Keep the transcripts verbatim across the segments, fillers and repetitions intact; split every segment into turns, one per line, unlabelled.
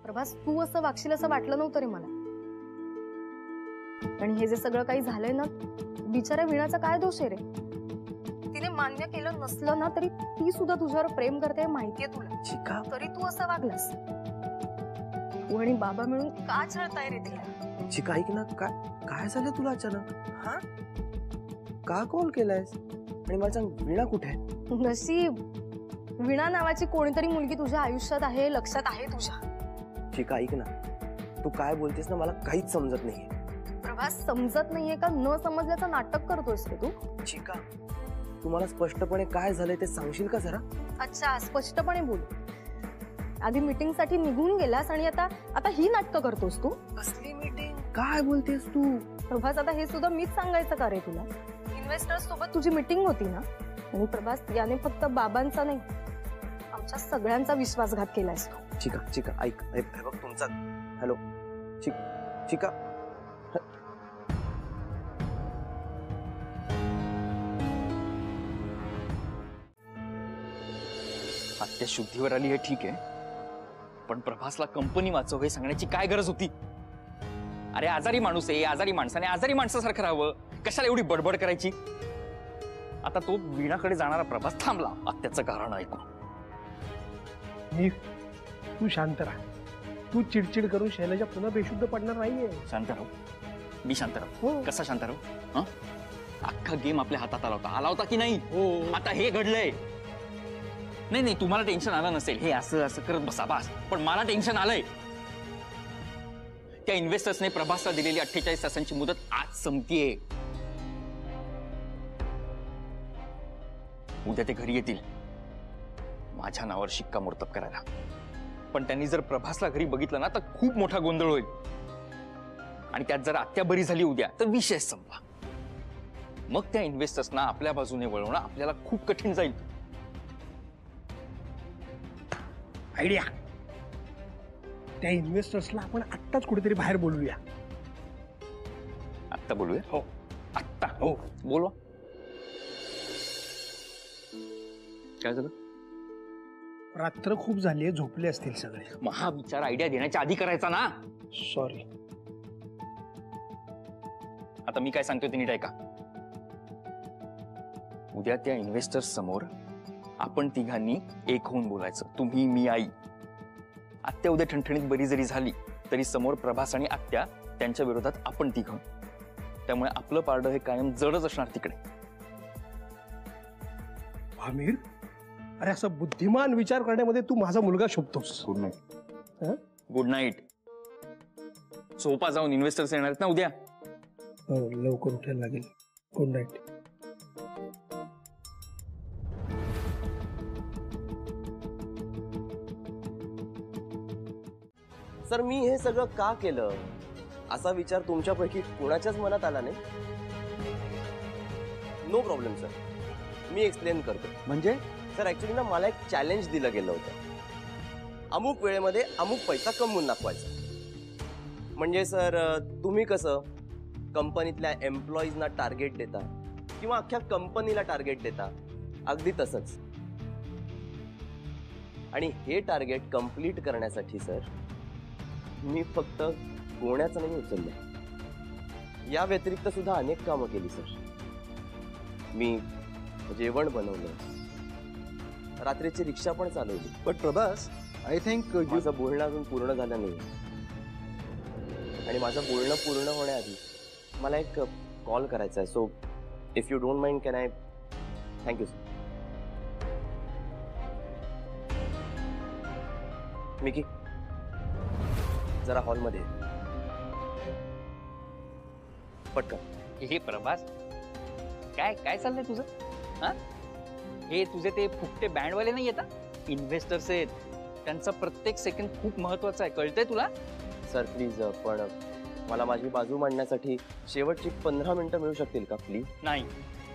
प्रभास तू असं वागशील असं वाटलं नव्हतं रे मला. आणि हे जे सगळं काही झालंय ना, बिचाऱ्या वीणाचा काय दोष आहे रे? तिने मान्य केलं नसलं ना तरी ती सुद्धा तुझ्यावर प्रेम करते माहितीये तुला.
चिका
तरी तू असं वागलास. तू आणि बाबा मिळून का छळताय रे तिला?
चिका ऐक ना, काय काय झालं तुला अचानक? हा का कॉल केलायस? आणि मला सांग वीणा कुठे आहे?
नशीब वीणा नावाची कोणीतरी मुलगी तुझ्या आयुष्यात आहे, लक्षात आहे तुझ्या.
चिका ऐक ना, तू काय बोलतेस ना मला काहीच समजत नाहीये.
प्रभास समजत नाहीये का? न समजल्याचं नाटक करतोयस रे तू.
चिका तुम्हाला स्पष्टपणे काय झालंय ते सांगशील का जरा?
अच्छा स्पष्टपणे बोल. आधी मीटिंग साठी निघून गेलास आणि आता आता ही नाटकं करतोस तू.
कसली मीटिंग? काय बोलतेस तू?
प्रभास आता हे सुद्धा मीच सांगायचं का रे तुला? इन्व्हेस्टर्स सोबत तुझी मीटिंग होती ना, आणि प्रभास याने फक्त बाबांचा नाही आमच्या सगळ्यांचा विश्वासघात केलायस तू.
चिका चिका ऐक, हे बघ तुमचा. हॅलो चिक चिका
आत्या शुद्धीवर आली हे ठीक आहे, पण प्रभासला कंपनी वाचव हे सांगण्याची काय गरज होती? अरे आजारी माणूस आहे, आजारी माणसाने आजारी माणसासारखं राहावं, कशाला एवढी बडबड करायची? आता तो वीणाकडे जाणारा प्रभास थांबला आत्याचं कारण ऐकून.
तू शांत राहा. तू चिडचिड करून शैलजा पुन्हा बेशुद्ध पडणार नाहीये.
शांत राहू? मी शांत राहू? कसा शांत राहू? हा अख्खा गेम आपल्या हातात आला होता, आला होता की नाही? आता हे घडलंय. नाही नाही तुम्हाला टेन्शन आलं नसेल, हे असं असं करत बसा बास, पण मला टेन्शन आलंय. त्या इन्व्हेस्टर्सने प्रभासला दिलेली अठ्ठेचाळीस तासांची मुदत आज संपतीये. उद्या ते घरी येतील माझ्या नावावर शिक्कामोर्तब करायला, पण त्यांनी जर प्रभासला घरी बघितलं ना तर खूप मोठा गोंधळ होईल. आणि त्यात जर आत्या बरी झाली उद्या तर विषय संपला. मग त्या इन्व्हेस्टर्सना आपल्या बाजूने वळवणं आपल्याला खूप कठीण जाईल.
आयडिया, त्या इन्व्हेस्टर्सला आपण आत्ताच कुठेतरी बाहेर बोलूया.
आत्ता बोलूया?
हो
आत्ता. हो बोलवा. काय झालं?
रात्र खूप झाली, झोपले असतील सगळे.
मग हा विचार आयडिया देण्याच्या आधी करायचा ना.
सॉरी.
आता मी काय सांगतोय ते नीट ऐका. उद्या त्या इन्व्हेस्टर्स समोर आपण तिघांनी एक होऊन बोलायचं, तुम्ही मी आई. आत्या उद्या ठणठणीत बरी जरी झाली तरी समोर प्रभास आणि आत्या, त्यांच्या विरोधात आपण तिघं. त्यामुळे आपलं पारडं हे कायम जडच असणार तिकडे.
आमिर, अरे असं बुद्धिमान विचार करण्यामध्ये तू माझा मुलगा शोभतोस.
Good night. Good night. सोपा जाऊन इन्व्हेस्टर्स येणार आहेत ना उद्या.
हो लवकर उठायला लागेल. Good night.
सर मी हे सगळं का केलं असा विचार तुमच्यापैकी कोणाच्याच मनात आला नाही? नो प्रॉब्लेम सर, मी एक्सप्लेन करतो.
म्हणजे
सर ऍक्च्युली ना मला एक चॅलेंज दिलं गेलं होतं. अमुक वेळेमध्ये अमुक पैसा कमवून दाखवायचा. म्हणजे सर तुम्ही कसं कंपनीतल्या एम्प्लॉईजना टार्गेट देता किंवा अख्ख्या कंपनीला टार्गेट देता, अगदी तसंच. आणि हे टार्गेट कंप्लीट करण्यासाठी सर मी फक्त गोण्याचं नाही उचललं, या व्यतिरिक्त सुद्धा अनेक कामं केली सर. मी जेवण बनवलं, रात्रीची रिक्षा पण चालवली.
बट प्रभास, आय थिंक
माझं बोलणं अजून पूर्ण झालं नाही. आणि माझं बोलणं पूर्ण होण्याआधी मला एक कॉल करायचा आहे. So if you don't mind can I? Thank you sir. Mickey जरा हॉलमध्ये पटकन.
हे प्रभास, काय काय चाललंय तुझं? हा हे तुझे ते फुकटे बँडवाले नाही येतात, इन्व्हेस्टर्स आहेत. त्यांचा प्रत्येक सेकंड खूप महत्वाचा आहे, कळतंय तुला?
सर प्लीज, पण मला माझी बाजू मांडण्यासाठी शेवटची पंधरा मिनिटं मिळू शकतील का प्लीज?
नाही,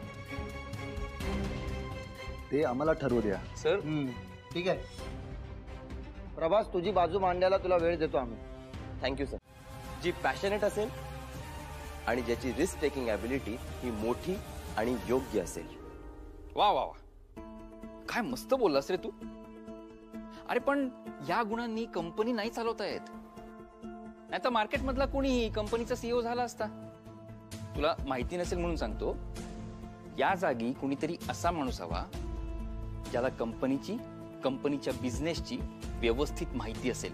ते आम्हाला ठरवू द्या.
सर
ठीक आहे प्रभास, तुझी बाजू मांडायला तुला वेळ देतो आम्ही.
Thank you sir. जी पॅशनेट असेल आणि ज्याची रिस्क टेकिंग ॲबिलिटी ही मोठी आणि योग्य असेल.
वा वा वा, काय मस्त बोललास रे तू. अरे पण या गुणांनी कंपनी नाही चालवता येत. नाही तर मार्केट मधला कोणीही कंपनीचा सीईओ झाला असता. तुला माहिती नसेल म्हणून सांगतो, या जागी कुणीतरी असा माणूस हवा ज्याला कंपनीची कंपनीच्या बिझनेसची व्यवस्थित माहिती असेल.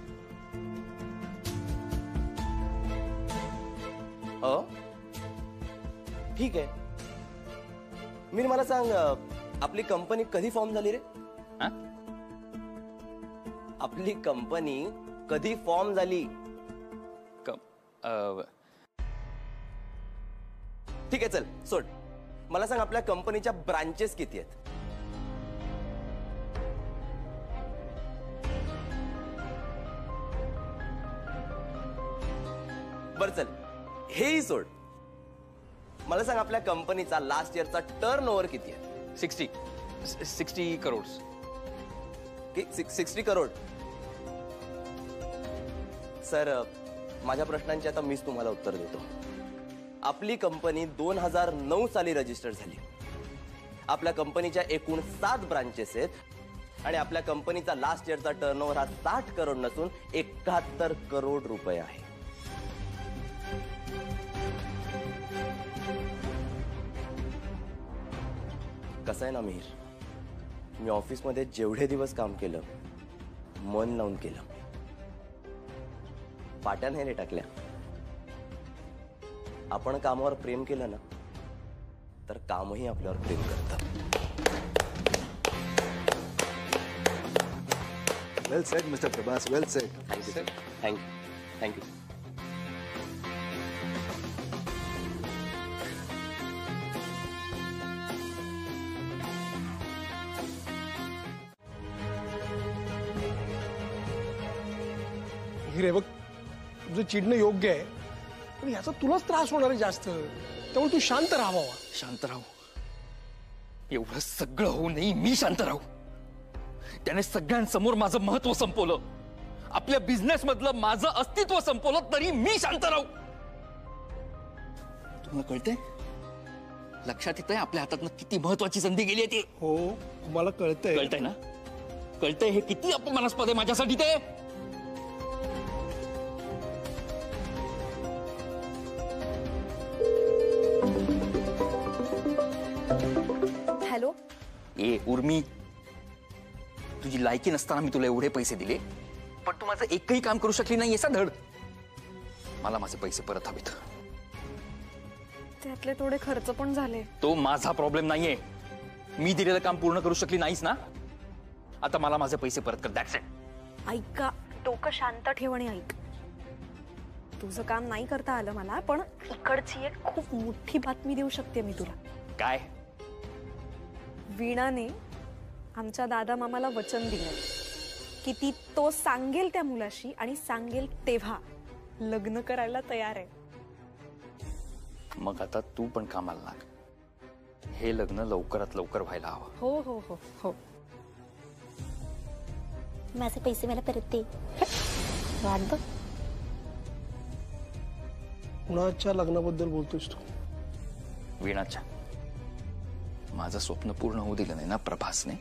अ ठीक आहे. मी मला सांग, आपली कंपनी कधी फॉर्म झाली रे?
हा?
आपली कंपनी कधी फॉर्म झाली?
क- अ,
ठीक आहे, चल सोड. मला सांग, आपल्या कंपनीच्या ब्रांचेस किती आहेत? बर चल, हेही सोड. मला सांग, आपल्या कंपनीचा लास्ट इयरचा टर्न ओव्हर किती आहे?
Sixty sixty crore.
Sixty crore. Sir, माझ्या प्रश्नांची आता मीच तुम्हाला उत्तर देतो. आपली कंपनी दोन हजार नऊ साली रजिस्टर झाली. आपल्या कंपनीच्या एकूण सात ब्रांचेस आहेत आणि आपल्या कंपनीचा लास्ट इयरचा टर्नओव्हर हा साठ करोड नसून एकाहत्तर करोड रुपये आहे. कसं आहे ना मिहीर, मी ऑफिसमध्ये जेवढे दिवस काम केलं, मन लावून केलं. पाट्या नाही रे टाकल्या. आपण कामावर प्रेम केलं ना, तर कामही आपल्यावर प्रेम करतं.
Well said mister Prabhas, well said.
Thank you sir. Thank you thank you.
हिरे बघ, तुझं चिडणं योग्य आहे, पण याचा तुलाच त्रास होणार आहे जास्त. त्यामुळे तू शांत राहावा.
शांत राहू? एवढं सगळं होऊनही मी शांत राहू? त्याने सगळ्यांसमोर माझं महत्व संपवलं, आपल्या बिझनेस मधलं माझं अस्तित्व संपवलं, तरी मी शांत राहू? तुम्हाला कळतंय? लक्षात येतंय आपल्या हातातनं किती महत्वाची संधी गेली आहे ती?
हो, मला कळतंय.
कळतंय ना? कळतंय हे किती अपमानास्पद आहे माझ्यासाठी ते?
हॅलो.
ए उर्मी, तुझी लायकी नसताना मी तुला एवढे पैसे दिले, पण तू माझं एकही काम करू शकली नाही असा धड. मला माझे पैसे परत हवेत.
त्यातले थोडे खर्च पण झाले.
तो माझा प्रॉब्लेम नाहीये. मी दिलेलं काम पूर्ण करू शकली नाहीस ना, आता मला माझे पैसे परत कर. That's it.
ऐका, डोकं शांत ठेव आणि ऐक. तुझं काम नाही करता आलं मला, पण इकडची एक खूप मोठी बातमी देऊ शकते मी तुला.
काय?
वीणाने आमच्या दादा मामाला वचन दिलं की ती तो सांगेल त्या मुलाशी आणि सांगेल तेव्हा लग्न करायला तयार आहे.
मग आता तू पण कामाला लाग. हे लग्न लवकरात लवकर व्हायला हवं.
हो हो हो हो.
माझे पैसे मला परत दे. वाट बघ.
कुणाच्या लग्नाबद्दल बोलतोस तू?
वीणाच्या. माझं स्वप्न पूर्ण होऊ दिलं नाही ना प्रभासने.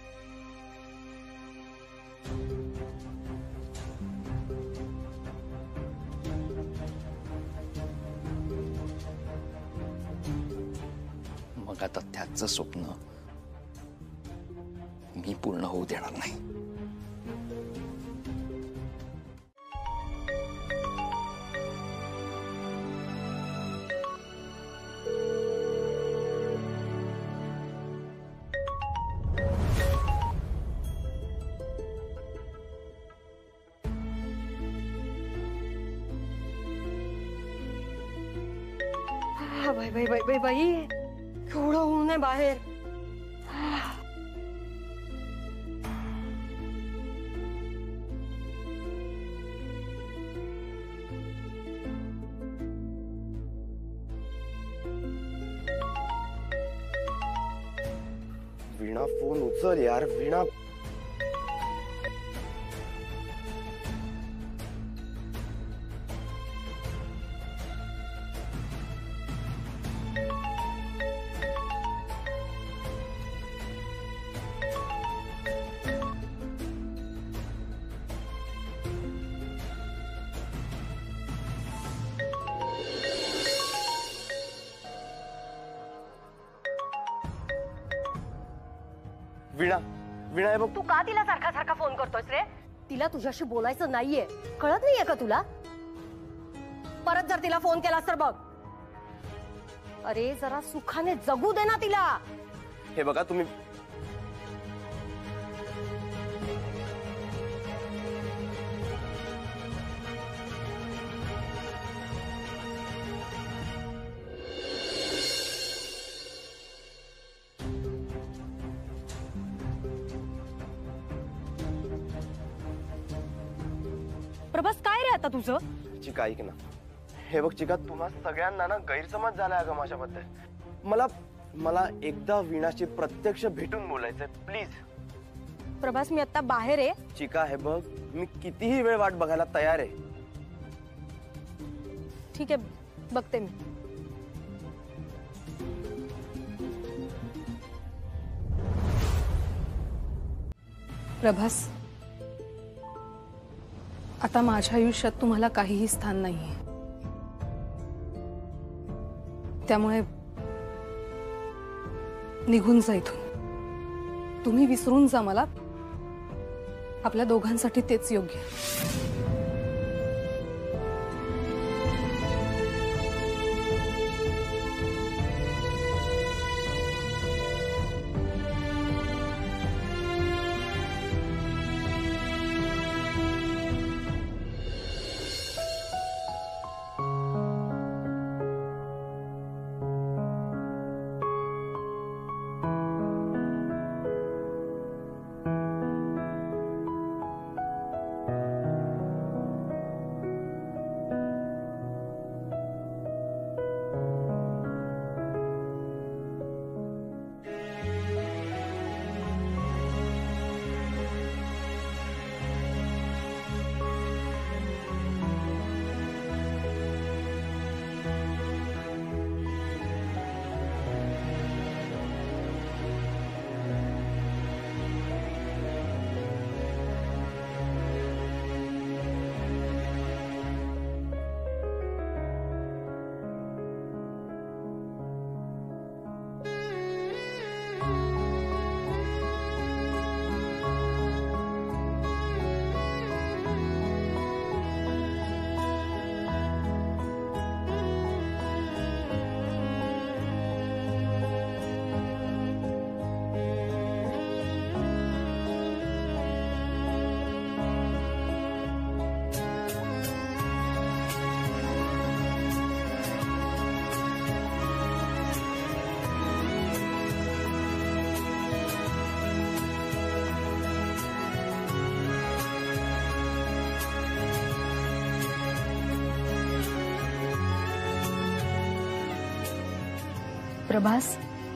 मग आता त्याचं स्वप्न मी पूर्ण होऊ देणार नाही.
बाई बाई बाई बाई बाई, केवढं ऊन आहे बाहेर.
वीणा, फोन उचल यार. वीणा, वीणा वीणा हे बघ
तू का तिला सारखा सारखा फोन करतोयस रे? तिला तुझ्याशी बोलायचं नाहीये, कळत नाहीये का तुला? परत जर तिला फोन केलास तर बघ. अरे जरा सुखाने जगू दे ना तिला.
हे बघा तुम्ही
प्रभास काय रे आता तुझं?
चिका ऐक ना. हे बघ चिका, तुम्हा सगळ्यांना ना गैरसमज झालाय अगं माझ्याबद्दल. मला मला एकदा वीणाशी प्रत्यक्ष भेटून बोलायचंय प्लीज.
प्रभास मी आता बाहेर आहे.
चिका हे बघ, मी कितीही वेळ वाट बघायला तयार आहे.
ठीक आहे, बघते मी.
प्रभास, आता माझ्या आयुष्यात तुम्हाला काहीही स्थान नाहीये. त्यामुळे निघून जा इथून. तुम्ही विसरून जा मला. आपल्या दोघांसाठी तेच योग्य. Prabhas,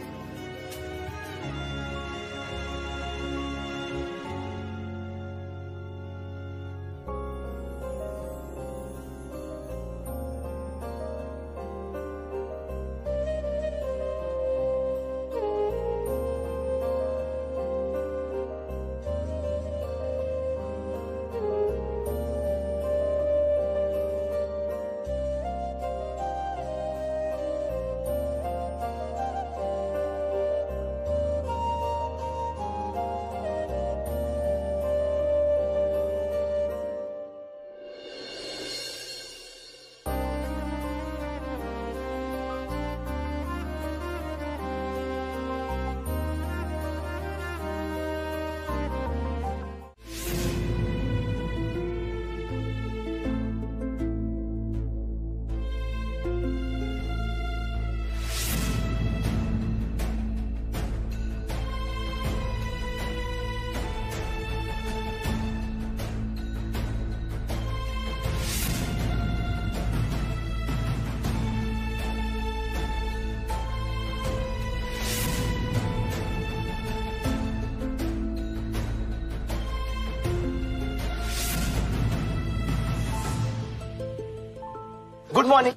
good morning.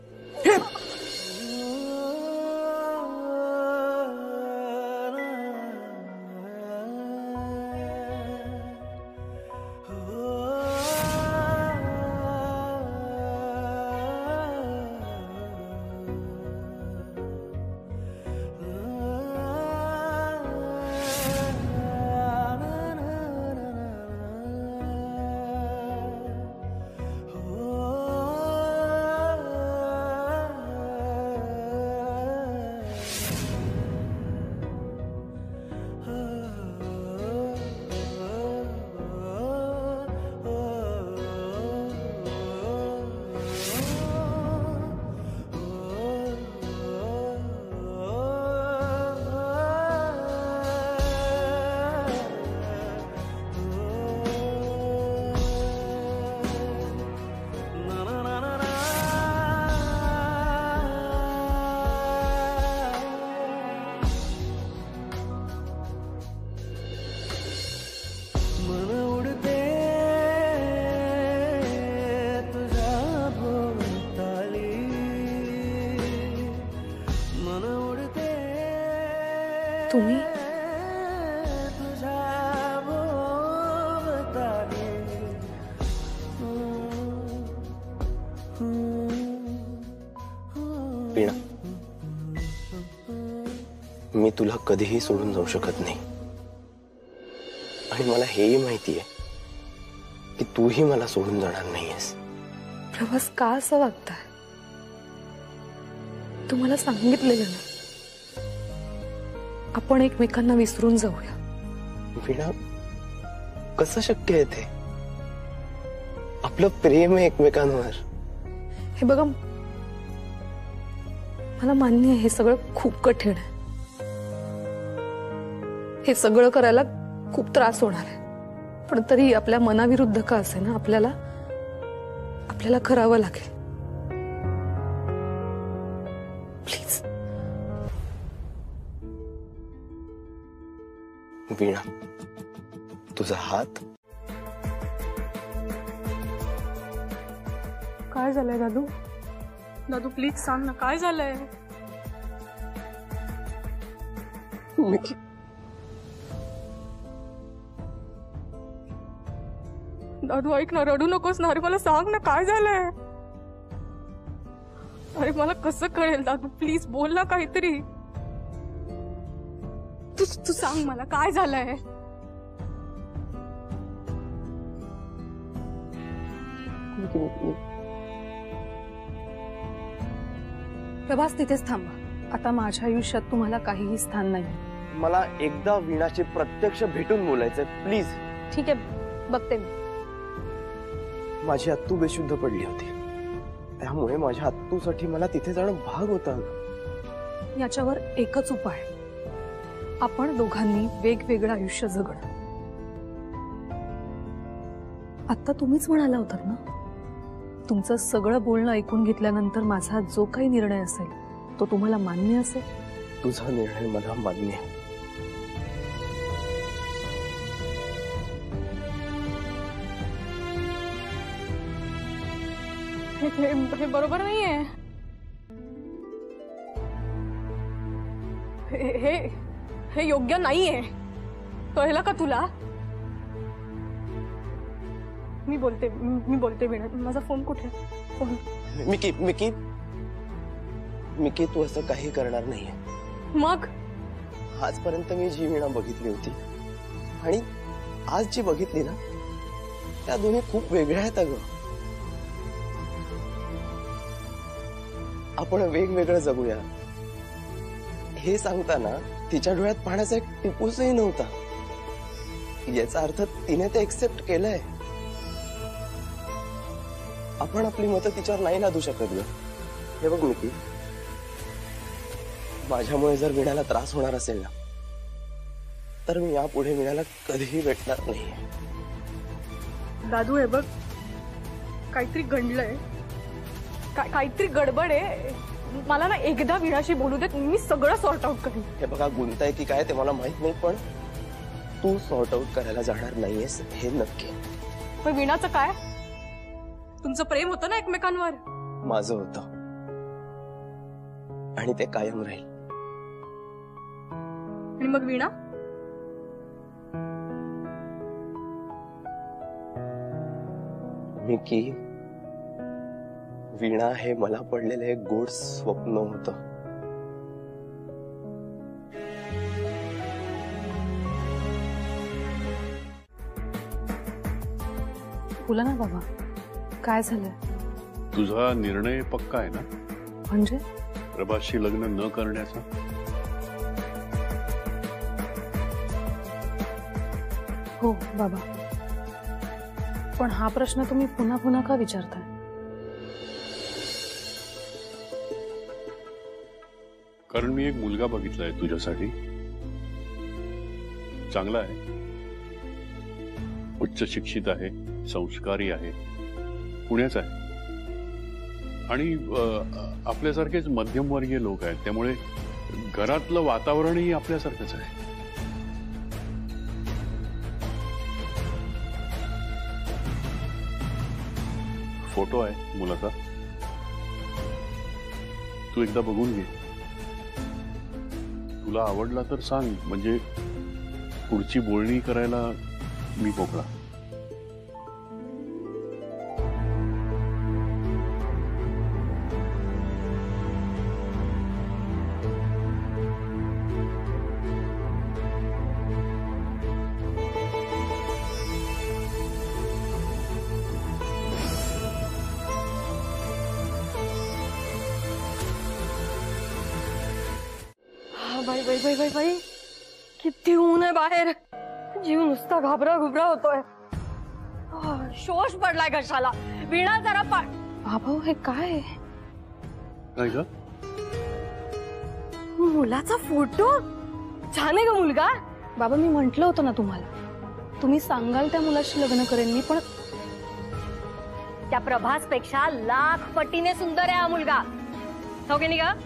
मन उडते तुझ्या भोवताली, मन उडते
तुम्ही
तुझ्या भोवताली.
वीणा, मी तुला कधीही सोडून जाऊ शकत नाही आणि मला हेही माहिती आहे की तूही मला सोडून जाणार नाहीयेस.
प्रभास का असं वागताय? तुम्हाला सांगितलेलं ना आपण एकमेकांना विसरून जाऊया.
वीणा, कसं शक्य आहे ते? आपलं प्रेम आहे एकमेकांवर.
हे बघा, मला मान्य आहे हे सगळं खूप कठीण आहे. हे सगळं करायला खूप त्रास होणार आहे, पण तरी आपल्या मनाविरुद्ध का असे ना आपल्याला आपल्याला करावं लागेल. प्लीज.
वीणा, तुझा हात.
काय झालंय दादू? दादू प्लीज सांग ना, काय झालंय?
मिकी,
दादू ऐक ना, रडू नकोस ना. अरे मला सांग ना काय झालंय. अरे मला कसं कळेल दादू, प्लीज बोल ना काहीतरी. तू तू सांग मला काय झालंय. प्रभास तिथेच थांबा. आता माझ्या आयुष्यात तुम्हाला काहीही स्थान नाही.
मला एकदा वीणाशी प्रत्यक्ष भेटून बोलायचंय, प्लीज.
ठीक आहे, बघते मी.
माझी अत्तू बेशुद्ध पडली होती, त्यामुळे माझ्या अत्तूसाठी मला तिथे जाणं भाग होता.
याच्यावर एकच उपाय, आपण दोघांनी वेगवेगळं आयुष्य जगणं. आता तुम्हीच म्हणाला होतात ना, तुमचं सगळं बोलणं ऐकून घेतल्यानंतर माझा जो काही निर्णय असेल तो तुम्हाला मान्य असेल.
तुझा निर्णय मला मान्य आहे.
हे, हे बरोबर नाहीये. हे हे हे योग्य नाहीये, कळलं का तुला? मी बोलते मी बोलते वीणा. माझा फोन कुठे? फोन.
मिकी मिकी मिकी तू असं काही करणार नाहीये.
मग
आजपर्यंत मी जी वीणा बघितली होती आणि आज जी बघितली ना, त्या दोन्ही खूप वेगळ्या आहेत अगं. आपण वेगवेगळं जगूया हे सांगताना तिच्या डोळ्यात पाण्याचा एक टिपूसही नव्हता. याचा अर्थ तिने ते एक्सेप्ट केलंय. आपण आपली मतं तिच्यावर नाही लादू शकत ग. हे बघ मिकी, माझ्यामुळे जर वीणाला त्रास होणार असेल ना, तर मी यापुढे वीणाला कधीही भेटणार नाही.
दादू हे बघ, काहीतरी गंडलंय, का, काहीतरी गडबड आहे. मला ना एकदा वीणाशी बोलू देत, मी सगळं सॉर्ट आउट करेन.
हे बघा, गुंताय की काय ते मला माहित नाही, पण तू सॉर्ट आउट करायला जाणार नाहीयेस हे नक्की.
पण वीणाचं काय? तुमचं प्रेम होतं ना एकमेकांवर.
माझं होतं आणि ते कायम राहील.
आणि मग वीणा?
मिकी, वीणा हे मला पडलेलं एक गोड स्वप्न होतं.
बोला ना बाबा, काय झालंय?
तुझा निर्णय पक्का आहे ना?
म्हणजे
प्रभासशी लग्न न करण्याचा?
हो बाबा, पण हा प्रश्न तुम्ही पुन्हा पुन्हा का विचारताय?
कारण मी एक मुलगा बघितलाय तुझ्यासाठी. चांगला आहे, उच्च शिक्षित आहे, संस्कारी आहे, पुण्याचा आहे आणि आपल्यासारखेच मध्यमवर्गीय लोक आहेत, त्यामुळे घरातलं वातावरणही आपल्यासारखंच आहे. फोटो आहे मुलाचा, तू एकदा बघून घे. तुला आवडला तर सांग, म्हणजे पुढची बोलणी करायला मी मोकळा.
बाई बाई बाई बाई बाई किती ऊन आहे बाहेर. जीव नुसता घाबरा घुबरा होतोय. शोष पडलाय घशाला. वीणा जरा पा
बाबा हे काय
काय ग?
मुलाचा फोटो छान आहे का मुलगा?
बाबा मी म्हंटल होतं ना तुम्हाला, तुम्ही सांगाल त्या मुलाशी लग्न करेन मी, पण
त्या प्रभास पेक्षा लाख पटीने सुंदर आहे हा मुलगा. हो की नाही का?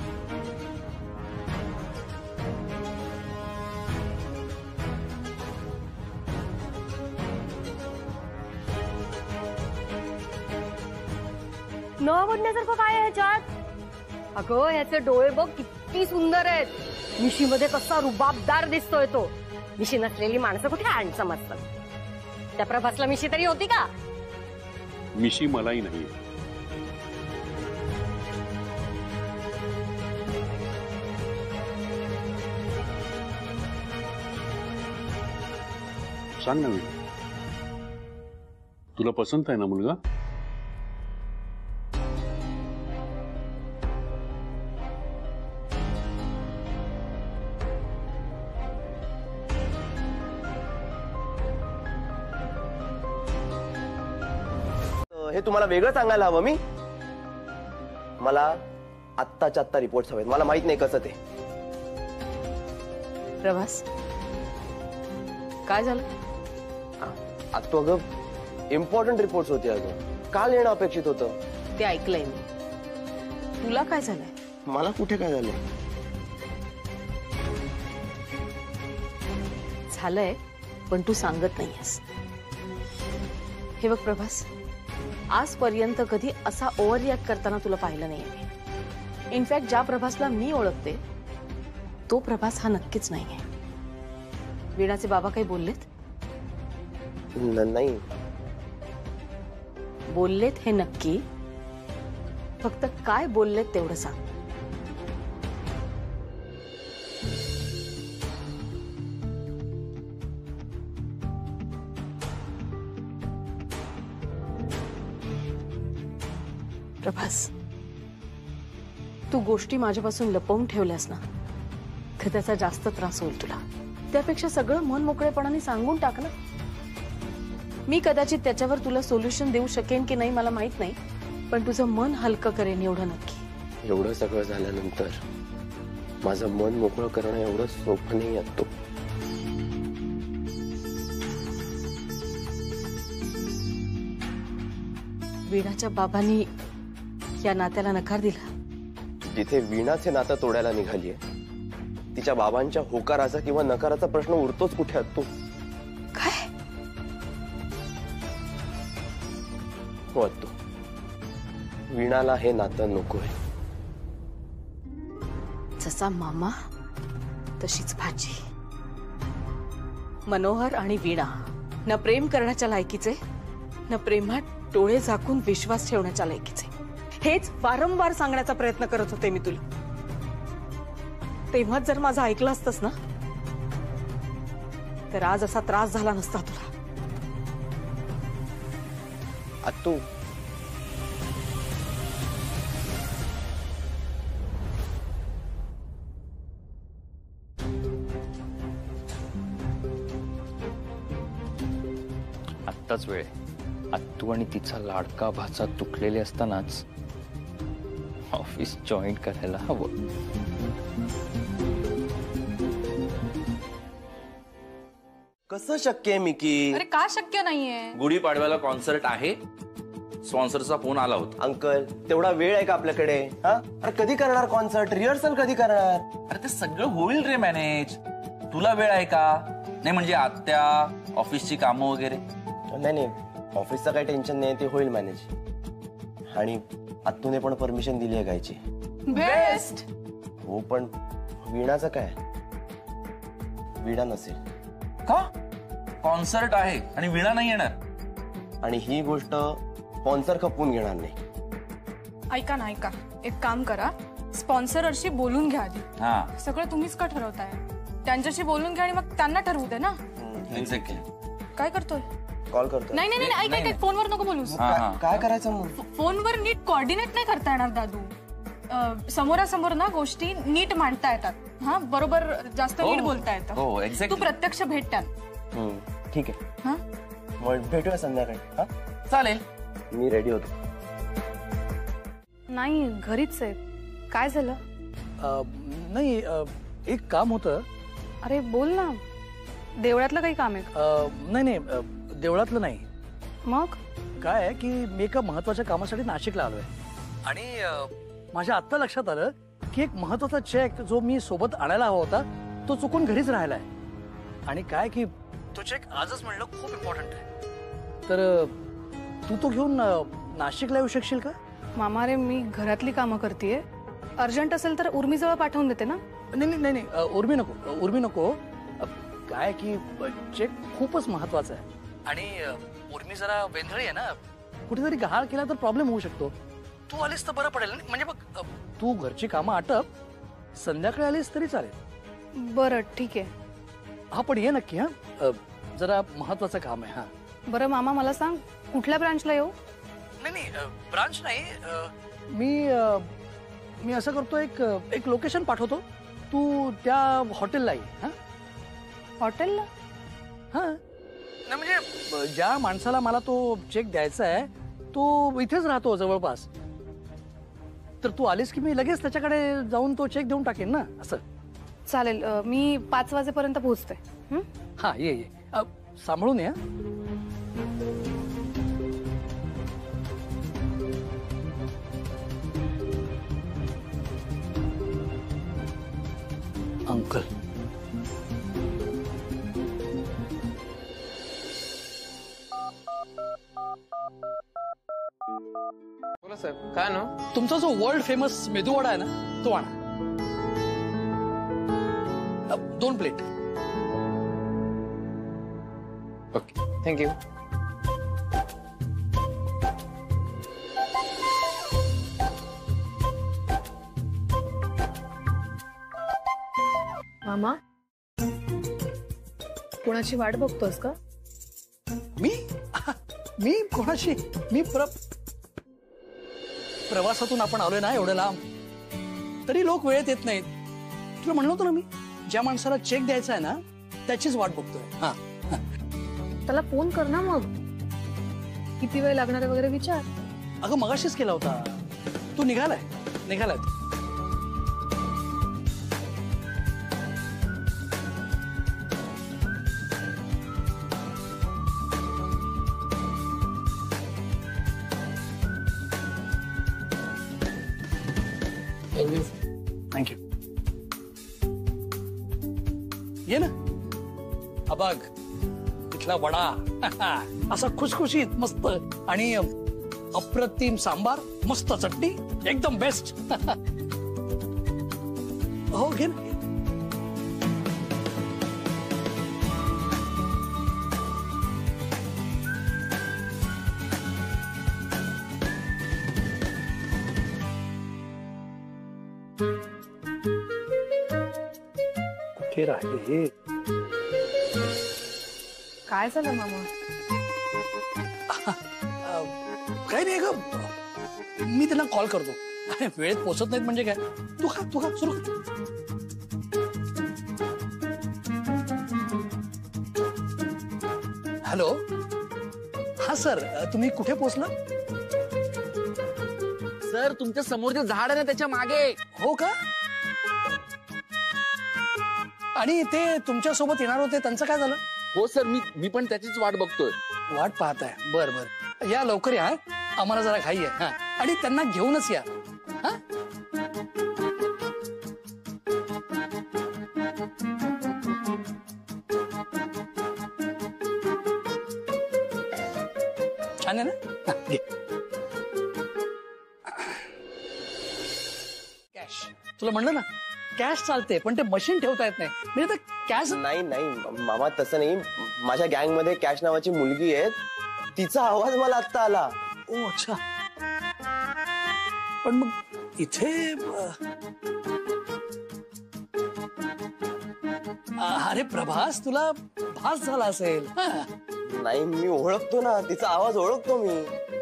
न आवडण्यासारखं काय आहे ह्याच्यात? अगं ह्याचे डोळे बघ किती सुंदर आहेत. मिशीमध्ये कसा रुबाबदार दिसतोय तो. मिशी नसलेली माणसं कुठे हँडसम असतात. त्या प्रभासला मिशी तरी होती का?
मिशी मलाही नाही. सांग ना मी, तुला पसंत आहे ना मुलगा?
हे तुम्हाला वेगळं सांगायला हवं मी. मला आत्ताच्या आत्ता रिपोर्ट्स हवेत. मला माहित नाही कसं ते.
प्रभास काय झालं?
आज तो अगं इम्पॉर्टंट रिपोर्ट्स होते. अगं काल येणं अपेक्षित होतं.
ते ऐकलंय मी. तुला काय झालंय?
मला कुठे काय झालं?
झालंय पण तू सांगत नाहीयेस. हे बघ प्रभास, आजपर्यंत कधी असा ओव्हर रिॲक्ट करताना तुला पाहिलं नाहीये. इनफॅक्ट ज्या प्रभासला मी ओळखते तो प्रभास हा नक्कीच नाहीये. वीणाचे बाबा काही बोललेत?
नाही
बोललेत हे नक्की. फक्त काय बोललेत तेवढं सांग. प्रभास, तू गोष्टी माझ्यापासून लपवून ठेवल्यास ना तर त्याचा जास्त त्रास होईल तुला. त्यापेक्षा सगळं मन मोकळेपणाने सांगून टाक ना. मी कदाचित त्याच्यावर तुला सोल्युशन देऊ शकेन की नाही मला माहित नाही, पण तुझं मन हलकं करेन एवढं नक्की.
एवढं सगळं झाल्यानंतर माझं मन मोकळं करणं एवढं सोपं नाही असतो.
वीणाच्या बाबांनी या नात्याला नकार दिला.
जिथे वीणाचे नातं तोडायला निघालीये तिच्या बाबांच्या होकाराचा किंवा नकाराचा प्रश्न उरतोच कुठे असतो.
काय
हो असतो. वीणाला हे नातं नकोय.
जसा मामा तशीच भाजी. मनोहर आणि वीणा न प्रेम करण्याच्या लायकीचे न प्रेमात डोळे झाकून विश्वास ठेवण्याच्या लायकीचे. हेच वारंवार सांगण्याचा प्रयत्न करत होते मी तुला. तेव्हाच जर माझं ऐकलं असतंस ना तर आज असा त्रास झाला नसता तुला.
आत्तू,
आत्ताच वेळ. आत्तू आणि तिचा लाडका भाचा तुटलेले असतानाच ऑफिस जॉईन करायला हवं.
कसं शक्य आहे मिकी?
अरे का शक्य नाहीये?
गुढीपाडव्याला कॉन्सर्ट आहे. स्पॉन्सरचा फोन आला होता.
अंकल तेवढा वेळ आहे का आपल्याकडे? हा अरे कधी करणार कॉन्सर्ट? रिहर्सल कधी करणार?
अरे ते सगळं होईल रे मॅनेज. तुला वेळ आहे का? नाही म्हणजे आत्या ऑफिसची कामं वगैरे.
नाही नाही ऑफिसचं काही टेन्शन नाही, ते होईल मॅनेज. आणि आत्तूने पण परमिशन दिली आहे गायची.
बेस्ट.
हो पण वीणाचं काय? वीणा नसेल.
का? कॉन्सर्ट आहे आणि वीणा नाही येणार.
आणि ही गोष्ट स्पॉन्सर खपवून घेणार नाही.
ऐका ना ऐका, एक काम करा, स्पॉन्सरशी बोलून घ्या आधी.
हा
सगळं तुम्हीच का ठरवताय? त्यांच्याशी बोलून घ्या आणि मग त्यांना ठरवू दे ना.
एक्झॅक्टली.
काय करतोय?
कॉल करतो.
नाही नाही नाही, ऐक ऐक, फोनवर नको बोलूस.
काय करायचं मग?
फोनवर नीट कोऑर्डिनेट नाही करता येणार दादू. समोरासमोर ना गोष्टी नीट मांडता येतात. हा बरोबर, जास्त नीट बोलता येतं.
हो एक्झॅक्टली.
तू प्रत्यक्ष भेट त्या.
ठीक आहे.
हा
मग भेटूया संध्याकाळी. हा
चालेल.
मी रेडी होतो.
नाही घरीच आहे. काय झालं?
नाही एक काम होतं.
अरे बोल ना. देवळातलं काही काम आहे?
नाही नाही देवळातलं नाही.
मग
काय आहे की मी एका महत्वाच्या कामासाठी नाशिकला आलोय आणि माझ्या आत्ता लक्षात आलं की एक महत्वाचा चेक जो मी सोबत आणायला हवा होता तो चुकून घरीच राहिलाय. आणि काय की तो चेक आजच म्हणलं खूप इम्पॉर्टंट आहे. तर तू तो घेऊन नाशिकला येऊ शकशील का?
मामा रे, मी घरातली कामं करतेय. अर्जंट असेल तर उर्मीजवळ पाठवून देते ना.
नाही नाही नाही उर्मी नको उर्मी नको. काय की चेक खूपच महत्वाचा आहे आणि उर्मी जरा वेंधळी आहे ना. कुठेतरी गहाळ केला तर प्रॉब्लेम होऊ शकतो. तू आलीस तर बरं पडेल. म्हणजे बघ, तू घरची कामं आटप, संध्याकाळी आलीस तरी चालेल.
बरं ठीक आहे.
हा पण ये नक्की. हा जरा महत्वाचं काम आहे. हा
बरं मामा, मला सांग कुठल्या ब्रांचला येऊ?
नाही नाही ब्रांच नाही. मी मी असं करतो, एक एक लोकेशन पाठवतो, तू त्या हॉटेलला ये. हा
हॉटेलला?
हा नाही म्हणजे ज्या माणसाला मला तो चेक द्यायचा आहे तो इथेच राहतो जवळपास. तर तू आलीस की मी लगेच त्याच्याकडे जाऊन तो चेक देऊन टाकेन ना. असं
चालेल. मी पाच वाजेपर्यंत पोहोचते.
हा ये ये. सांभाळून या. अंकल
बोला साहेब. काय ना
तुमचा जो वर्ल्ड फेमस मेदूवडा आहे ना तो आणा. दोन प्लेट.
Okay thank you.
मामा, कोणाची वाट बघतोस का?
मी मी कोणाशी? मी प्र प्रवासातून आपण आलोय ना एवढं लांब, तरी लोक वेळेत येत नाहीत. तुला म्हणलं होतं ना मी, ज्या माणसाला चेक द्यायचा आहे ना त्याचीच वाट बघतोय. हा
त्याला फोन कर ना. मग किती वेळ लागणार आहे वगैरे विचार.
अगं मगाशीच केला होता. तू निघालाय निघालाय थँक्यू. ये ना. अबघ इथला वडा असा खुशखुशीत मस्त आणि अप्रतिम सांबार, मस्त चटणी, एकदम बेस्ट. हो घे ना. कुठे राहिले?
काय झालं मामा?
काही नाही ग, मी त्यांना कॉल करतो. वेळेत पोहोचत नाहीत म्हणजे काय. तू खा तू खा सुरू कर. हॅलो. हा सर, तुम्ही कुठे पोहोचला?
सर तुमच्या समोरचे झाड आहे ना त्याच्या मागे.
हो का? आणि ते तुमच्या सोबत येणार होते त्यांचं काय झालं?
हो सर, मी मी पण त्याचीच वाट बघतोय.
वाट पाहताय? बर बर, या लवकर या. आम्हाला जरा घाई आहे. हा आणि त्यांना घेऊनच या. हा छान आहे ना. घे. तुला म्हणलं ना कॅश चालते पण ते मशीन ठेवता येत नाही म्हणजे कॅश
नाही नाही मामा तसं नाही. माझ्या गँग मध्ये कॅश नावाची मुलगी आहे, तिचा आवाज मला आत्ता आला.
ओ अच्छा. पण मग इथे अरे प्रभास तुला भास झाला असेल.
नाही मी ओळखतो ना, तिचा आवाज ओळखतो मी.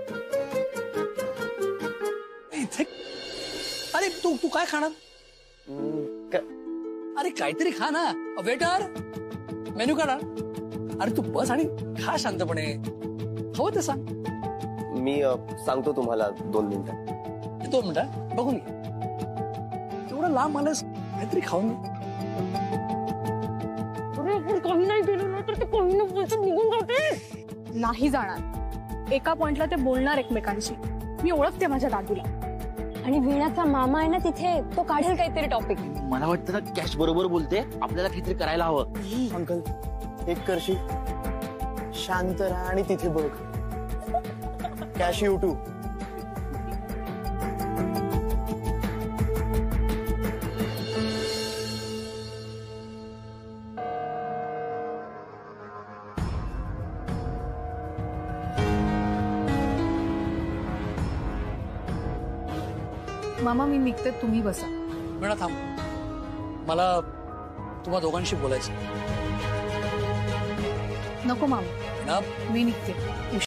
इथे अरे तू तू काय खाणार? अरे काहीतरी खा ना. वेटर मेन्यू काढा. अरे तू बस आणि खा शांतपणे. हवं ते सांग.
मी सांगतो तुम्हाला दोन मिनिटात.
दोन मिनिटं बघून घे. तेवढं लांब आलंस काहीतरी खाऊन घे.
काही नाही केलं ना तर ते काही ना बोलून निघून जाते. नाही जाणार. एका पॉइंटला ते बोलणार एकमेकांशी. मी ओळखते माझ्या दादूला.
आणि वीणाचा मामा आहे ना तिथे, तो काढेल काहीतरी टॉपिक.
मला वाटतं ना कॅश बरोबर बोलते, आपल्याला काहीतरी करायला हवं.
अंकल एक करशी, शांत राहा आणि तिथे बघ. Cash YouTube.
मामा मी निघते, तुम्ही बसा.
वेळा थांब, मला तुम्हा दोघांशी बोलायचं.
नको मामा,
ना
मी निघते.